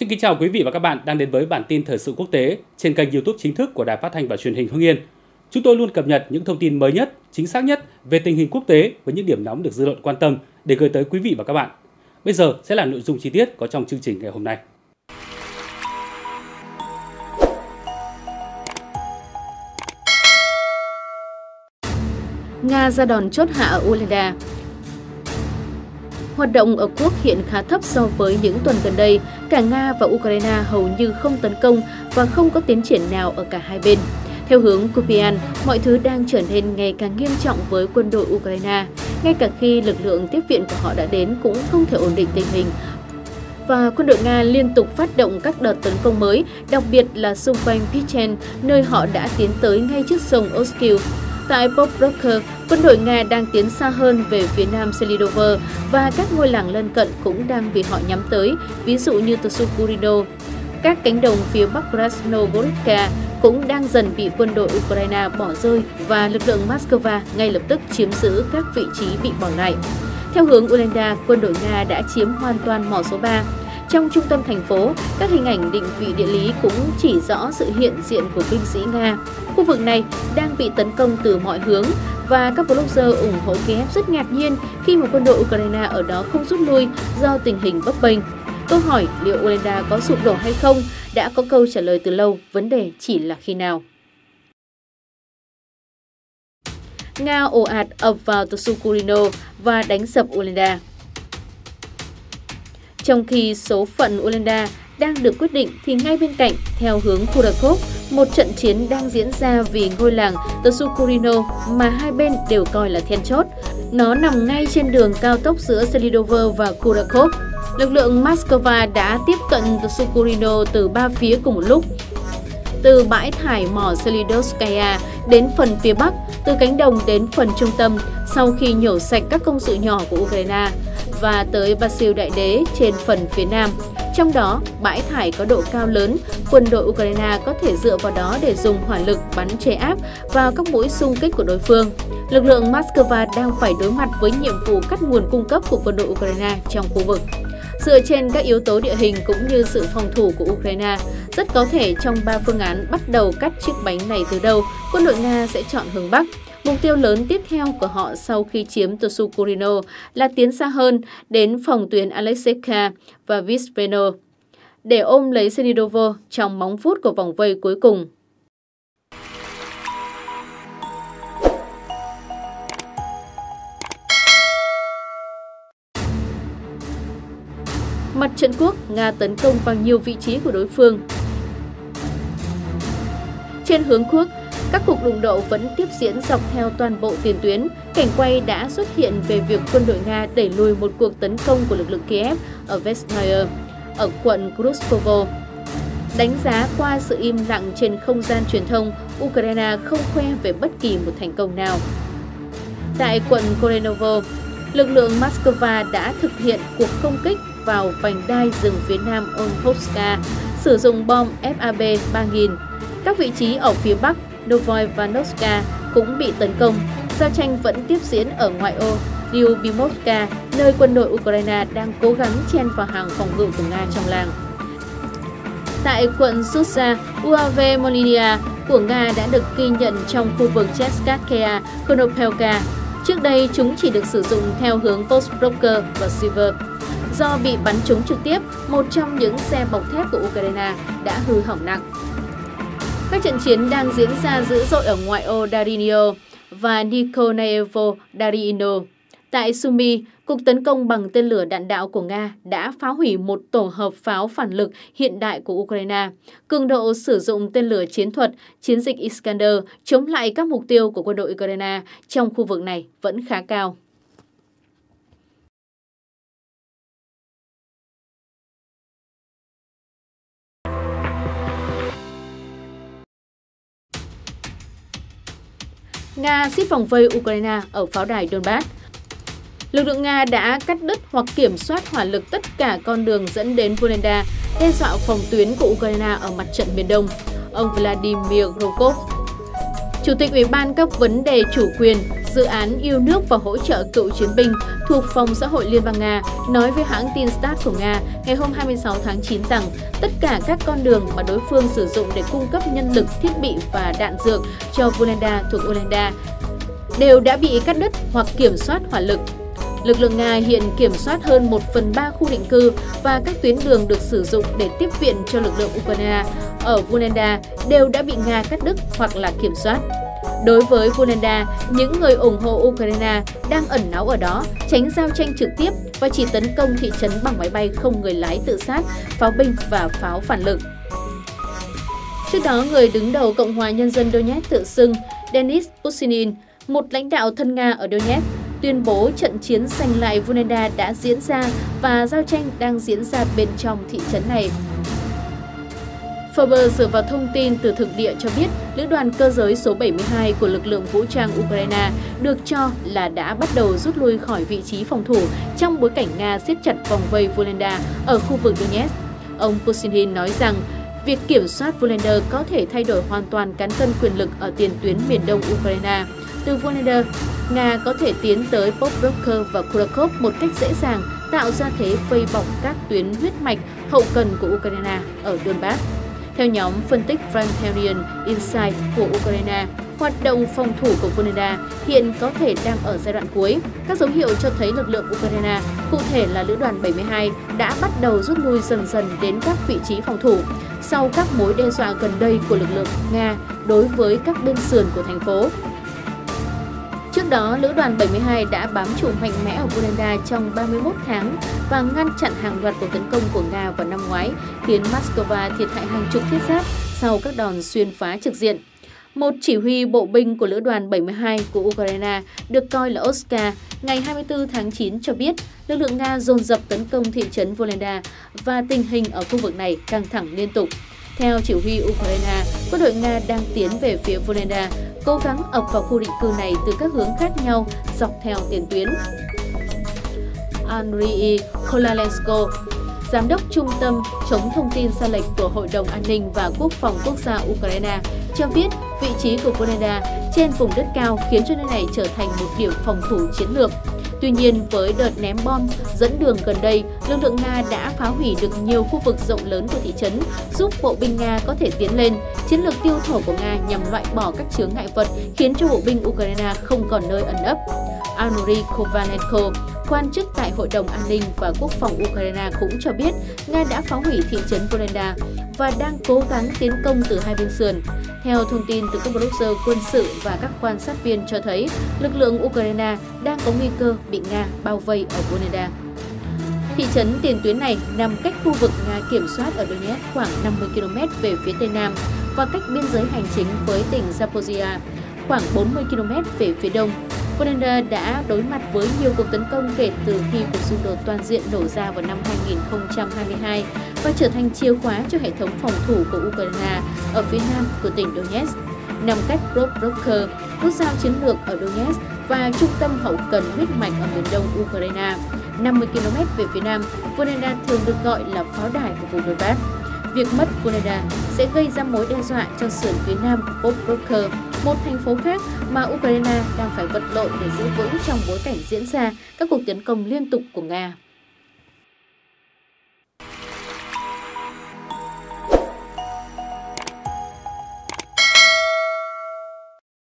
Xin kính chào quý vị và các bạn đang đến với bản tin thời sự quốc tế trên kênh YouTube chính thức của Đài Phát thanh và Truyền hình Hưng Yên. Chúng tôi luôn cập nhật những thông tin mới nhất, chính xác nhất về tình hình quốc tế với những điểm nóng được dư luận quan tâm để gửi tới quý vị và các bạn. Bây giờ sẽ là nội dung chi tiết có trong chương trình ngày hôm nay. Nga ra đòn chốt hạ ở Uleda. Hoạt động ở quốc hiện khá thấp so với những tuần gần đây. Cả Nga và Ukraine hầu như không tấn công và không có tiến triển nào ở cả hai bên. Theo hướng Kupian, mọi thứ đang trở nên ngày càng nghiêm trọng với quân đội Ukraine. Ngay cả khi lực lượng tiếp viện của họ đã đến cũng không thể ổn định tình hình. Và quân đội Nga liên tục phát động các đợt tấn công mới, đặc biệt là xung quanh Pichen, nơi họ đã tiến tới ngay trước sông Oskil. Tại Pokrovka, quân đội Nga đang tiến xa hơn về phía nam Selidovo và các ngôi làng lân cận cũng đang bị họ nhắm tới, ví dụ như Tsukurino. Các cánh đồng phía bắc Krasnogorivka cũng đang dần bị quân đội Ukraine bỏ rơi và lực lượng Moscow ngay lập tức chiếm giữ các vị trí bị bỏ lại. Theo hướng Ulenda, quân đội Nga đã chiếm hoàn toàn mỏ số 3. Trong trung tâm thành phố, các hình ảnh định vị địa lý cũng chỉ rõ sự hiện diện của binh sĩ Nga. Khu vực này đang bị tấn công từ mọi hướng và các blogger ủng hộ Kiev rất ngạc nhiên khi mà quân đội Ukraine ở đó không rút lui do tình hình bấp bênh. Câu hỏi liệu Ulenda có sụp đổ hay không đã có câu trả lời từ lâu, vấn đề chỉ là khi nào. Nga ồ ạt ập vào Tsukurino và đánh sập Ulenda. Trong khi số phận Ulenda đang được quyết định thì ngay bên cạnh, theo hướng Kurakov, một trận chiến đang diễn ra vì ngôi làng Tsukurino mà hai bên đều coi là then chốt. Nó nằm ngay trên đường cao tốc giữa Selidovo và Kurakov. Lực lượng Moscow đã tiếp cận Tsukurino từ ba phía cùng một lúc. Từ bãi thải mỏ Selidovskaya đến phần phía bắc, từ cánh đồng đến phần trung tâm sau khi nhổ sạch các công sự nhỏ của Ukraine và tới Basil Đại Đế trên phần phía nam. Trong đó, bãi thải có độ cao lớn, quân đội Ukraine có thể dựa vào đó để dùng hỏa lực bắn chế áp vào các mũi xung kích của đối phương. Lực lượng Moscow đang phải đối mặt với nhiệm vụ cắt nguồn cung cấp của quân đội Ukraine trong khu vực. Dựa trên các yếu tố địa hình cũng như sự phòng thủ của Ukraine, rất có thể trong 3 phương án bắt đầu cắt chiếc bánh này từ đâu, quân đội Nga sẽ chọn hướng Bắc. Mục tiêu lớn tiếp theo của họ sau khi chiếm Tsukurino là tiến xa hơn đến phòng tuyến Alexeyevka và Visveno để ôm lấy Selidovo trong móng vuốt của vòng vây cuối cùng. Mặt trận quốc, Nga tấn công vào nhiều vị trí của đối phương. Trên hướng quốc, các cuộc đụng độ vẫn tiếp diễn dọc theo toàn bộ tiền tuyến. Cảnh quay đã xuất hiện về việc quân đội Nga đẩy lùi một cuộc tấn công của lực lượng Kiev ở Vesnaya, ở quận Kruskovo. Đánh giá qua sự im lặng trên không gian truyền thông, Ukraine không khoe về bất kỳ một thành công nào. Tại quận Korenovo, lực lượng Moscow đã thực hiện cuộc không kích vào vành đai rừng phía nam Olhovska, sử dụng bom FAB-3000. Các vị trí ở phía bắc Novoivanovska cũng bị tấn công. Giao tranh vẫn tiếp diễn ở ngoại ô Lyubimovka, nơi quân đội Ukraine đang cố gắng chen vào hàng phòng ngự của Nga trong làng. Tại quận Susa, UAV Molinia của Nga đã được ghi nhận trong khu vực Cheskatskaya, Konopelka. Trước đây, chúng chỉ được sử dụng theo hướng Postbroker và Siver. Do bị bắn trúng trực tiếp, một trong những xe bọc thép của Ukraine đã hư hỏng nặng. Các trận chiến đang diễn ra dữ dội ở ngoại ô Darinio và Nikolaevo Darino. Tại Sumy, cuộc tấn công bằng tên lửa đạn đạo của Nga đã phá hủy một tổ hợp pháo phản lực hiện đại của Ukraine. Cường độ sử dụng tên lửa chiến thuật, chiến dịch Iskander chống lại các mục tiêu của quân đội Ukraine trong khu vực này vẫn khá cao. Nga siết vòng vây Ukraine ở pháo đài Donbass. Lực lượng Nga đã cắt đứt hoặc kiểm soát hỏa lực tất cả con đường dẫn đến Volodya, đe dọa phòng tuyến của Ukraine ở mặt trận miền Đông. Ông Vladimir Rokov, Chủ tịch Ủy ban các vấn đề chủ quyền, dự án yêu nước và hỗ trợ cựu chiến binh thuộc Phòng xã hội Liên bang Nga nói với hãng tin Stat của Nga ngày hôm 26 tháng 9 rằng tất cả các con đường mà đối phương sử dụng để cung cấp nhân lực, thiết bị và đạn dược cho Volheda thuộc Ukraine đều đã bị cắt đứt hoặc kiểm soát hỏa lực. Lực lượng Nga hiện kiểm soát hơn 1/3 khu định cư và các tuyến đường được sử dụng để tiếp viện cho lực lượng Ukraine ở Volheda đều đã bị Nga cắt đứt hoặc là kiểm soát. Đối với Volheda, những người ủng hộ Ukraine đang ẩn náu ở đó, tránh giao tranh trực tiếp và chỉ tấn công thị trấn bằng máy bay không người lái tự sát, pháo binh và pháo phản lực. Trước đó, người đứng đầu Cộng hòa Nhân dân Donetsk tự xưng Denis Pushinin, một lãnh đạo thân Nga ở Donetsk, tuyên bố trận chiến giành lại Volheda đã diễn ra và giao tranh đang diễn ra bên trong thị trấn này. Forbes dựa vào thông tin từ thực địa cho biết lữ đoàn cơ giới số 72 của lực lượng vũ trang Ukraine được cho là đã bắt đầu rút lui khỏi vị trí phòng thủ trong bối cảnh Nga siết chặt vòng vây Volheda ở khu vực Donetsk. Ông Pushinin nói rằng việc kiểm soát Volheda có thể thay đổi hoàn toàn cán cân quyền lực ở tiền tuyến miền đông Ukraine. Từ Volheda, Nga có thể tiến tới Pokrovka và Kurakhov một cách dễ dàng, tạo ra thế vây bọc các tuyến huyết mạch hậu cần của Ukraine ở Donbass. Theo nhóm phân tích Frontalian Insight của Ukraine, hoạt động phòng thủ của Volheda hiện có thể đang ở giai đoạn cuối. Các dấu hiệu cho thấy lực lượng Ukraine, cụ thể là lữ đoàn 72, đã bắt đầu rút lui dần dần đến các vị trí phòng thủ sau các mối đe dọa gần đây của lực lượng Nga đối với các bên sườn của thành phố. Trước đó, lữ đoàn 72 đã bám trụ mạnh mẽ ở Volheda trong 31 tháng và ngăn chặn hàng loạt cuộc tấn công của Nga vào năm ngoái, khiến Moscow thiệt hại hàng chục thiết giáp sau các đòn xuyên phá trực diện. Một chỉ huy bộ binh của lữ đoàn 72 của Ukraine được coi là Oscar ngày 24 tháng 9 cho biết lực lượng Nga dồn dập tấn công thị trấn Volheda và tình hình ở khu vực này căng thẳng liên tục. Theo chỉ huy Ukraine, quân đội Nga đang tiến về phía Volheda, cố gắng ập vào khu định cư này từ các hướng khác nhau dọc theo tiền tuyến. Andriy Kolalenko, Giám đốc Trung tâm chống thông tin sai lệch của Hội đồng An ninh và Quốc phòng Quốc gia Ukraine, cho biết vị trí của Volheda trên vùng đất cao khiến cho nơi này trở thành một điểm phòng thủ chiến lược. Tuy nhiên, với đợt ném bom dẫn đường gần đây, lực lượng Nga đã phá hủy được nhiều khu vực rộng lớn của thị trấn, giúp bộ binh Nga có thể tiến lên. Chiến lược tiêu thổ của Nga nhằm loại bỏ các chướng ngại vật khiến cho bộ binh Ukraine không còn nơi ẩn ấp. Andriy Kovalenko, quan chức tại Hội đồng An ninh và Quốc phòng Ukraine cũng cho biết Nga đã phá hủy thị trấn Volheda và đang cố gắng tiến công từ hai bên sườn. Theo thông tin từ các blogger quân sự và các quan sát viên cho thấy, lực lượng Ukraine đang có nguy cơ bị Nga bao vây ở Volheda. Thị trấn tiền tuyến này nằm cách khu vực Nga kiểm soát ở Donetsk khoảng 50 km về phía tây nam và cách biên giới hành chính với tỉnh Zaporizhia khoảng 40 km về phía đông. Volheda đã đối mặt với nhiều cuộc tấn công kể từ khi cuộc xung đột toàn diện nổ ra vào năm 2022 và trở thành chìa khóa cho hệ thống phòng thủ của Ukraine ở phía nam của tỉnh Donetsk. Nằm cách Pokrovka, nút giao chiến lược ở Donetsk và trung tâm hậu cần huyết mạch ở miền đông Ukraine, 50 km về phía nam, Volheda thường được gọi là pháo đài của vùng Donbass. Việc mất Volheda sẽ gây ra mối đe dọa cho sườn phía nam của Pokrovka, một thành phố khác mà Ukraine đang phải vật lộn để giữ vững trong bối cảnh diễn ra các cuộc tấn công liên tục của Nga.